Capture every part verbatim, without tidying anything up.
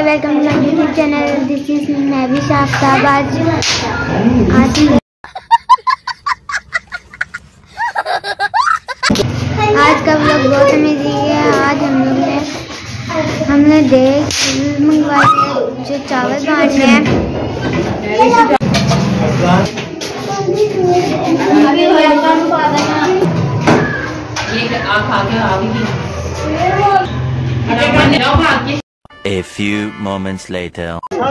Welcome to my YouTube channel. This is मैं भी आफ्ताब। आज आज आज का व्लॉग बहुत अमेजिंग है। आज हम लोग ने हमने देख मंगवाए जो चावल बांट रहे हैं। A few moments later.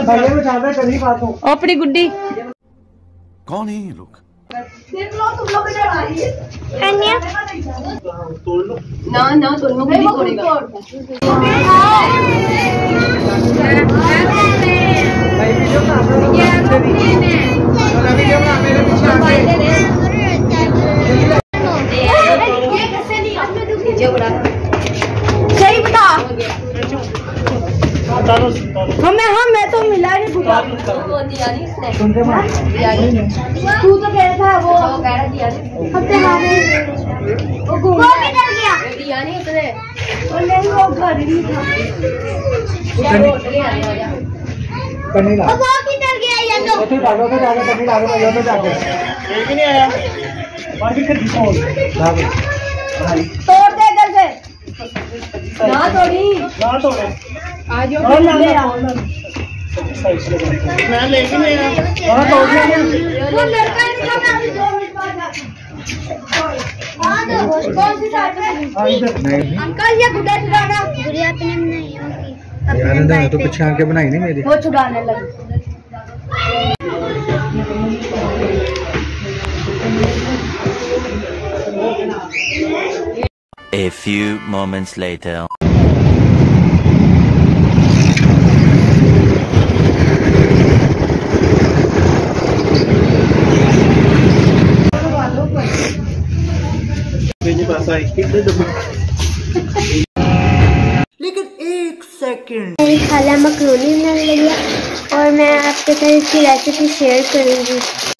अपनी गुड्डी कौन है ये लोग? ना ना तोड़ना गुड्डी तोड़ेगा। सही बता हमें हम मैं तो मिला नहीं बुआ वो दिया नहीं इसने तू तो कह रहा था वो कह रहा दिया नहीं हफ्ते हमारे वो घूम वो किधर गया दिया नहीं उसने वो नहीं वो घर ही था वो किधर गया ये तो उधर भागो तो जाके कहीं भागो तो जाके जाके एक ही नहीं आया बाकी कर दी तोड़ दे इधर से ना तोड़ी ना तोड़े आज यो ले आ मैं लेके नहीं आया वहां तोड़ दिया वो लड़का इनका मैं अभी दो मिनट बाद हां तो कौन सी साइड में अंकल ये गुड्डा चुराना गुड़िया अपने नहीं होगी यार अंदर तो पीछे आके बनाई नहीं मेरी वो चुराने लगी। A few moments later. लेकिन एक सेकंड मेरी खाला मकरोनी बनाने लगी है और मैं आपके साथ इसकी रेसिपी शेयर करूंगी।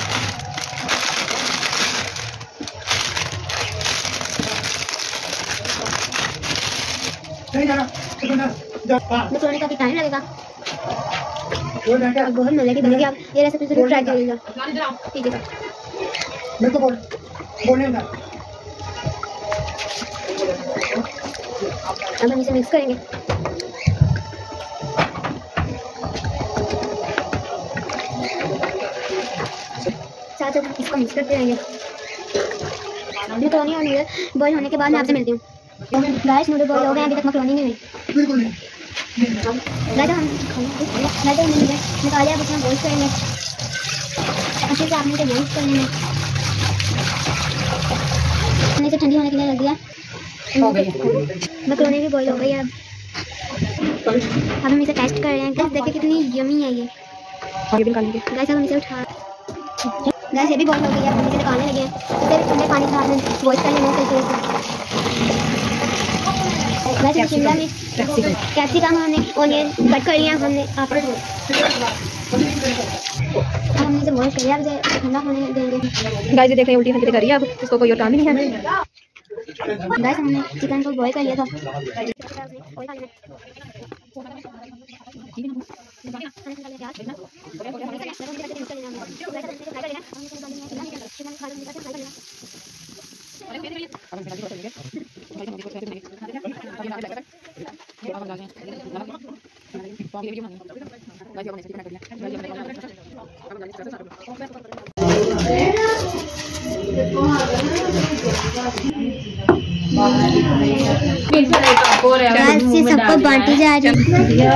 मकरोनी काफी टाइम लगेगा और बहुत मजे की बनेगी। आप ये रेसिपी जरूर ट्राई करिएगा। ठीक है मैं तो बोल बोलने ना अब हम इसे मिक्स करेंगे। साथ साथ इसको मिक्स करते रहेंगे। मकरोनी और नूडल बॉईल होने के बाद मैं आपसे मिलती हूँ। गाइस नूडल बॉईल हो गए, अभी तक मकरोनी नहीं हुई। बिल्कुल नहीं गाइस हम गाइस हमने निकाले, अब इसमें बॉईल करेंगे अच्छे से। आपने इसे बॉईल करने में हमने इसे ठंडी होने के लिए रख दिया। मकरोनी भी बॉईल हो गई है। अब हम इसे टेस्ट कर रहे हैं। गाइस देखिए कितनी यमी है ये। गाइस अब हम इसे उठा गाइस ये भी बॉईल हो गई है। हम इसे निकालने लगे हैं। इसे ठंडे पानी के साथ में बॉईल कर लेना चाहिए। गाइस शिमला मिर्च कैप्सिकम हमने ऑनियन कट कर लिया हमने आप हमने इसे बॉईल कर लिया। अब इसे ठंडा होने देंगे। गाइस ये देख रहे हैं उल्टी हरकतें कर रही है। अब इसको कोई और काम ही नहीं है। गाइस हमने चिकन को बॉईल कर लिया था। सबको बांटी जा रही है।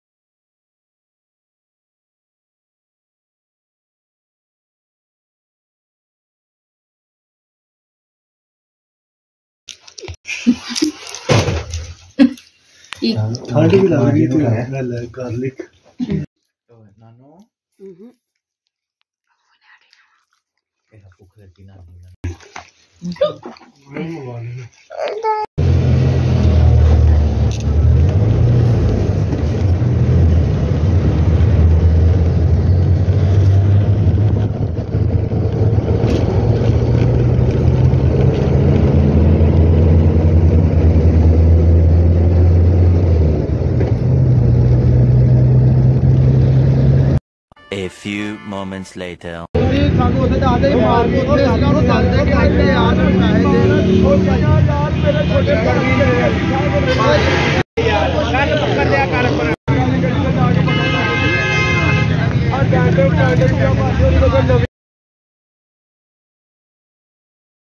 ठंड भी लग रही है गार्लिक नानो ऐसा भूख लगती ना A few moments later. ਸਾਨੂੰ ਉੱਥੇ ਜਾ ਕੇ ਮਾਰ ਕੇ ਉੱਥੇ ਸੀਗਾ ਉਹਨੂੰ ਦੱਸਦੇ ਕਿ ਇੱਥੇ ਯਾਰ ਨੂੰ ਪੈਸੇ ਦੇ ਉਹ ਯਾਰ ਮੇਰੇ ਛੋਟੇ ਯਾਰ ਗੱਲ ਪਕੜ ਲਿਆ ਕਰ ਪਰ ਆ ਜਾਂਦੇ ਟਾਂਡੇ ਪੂਰਾ ਮਾਰ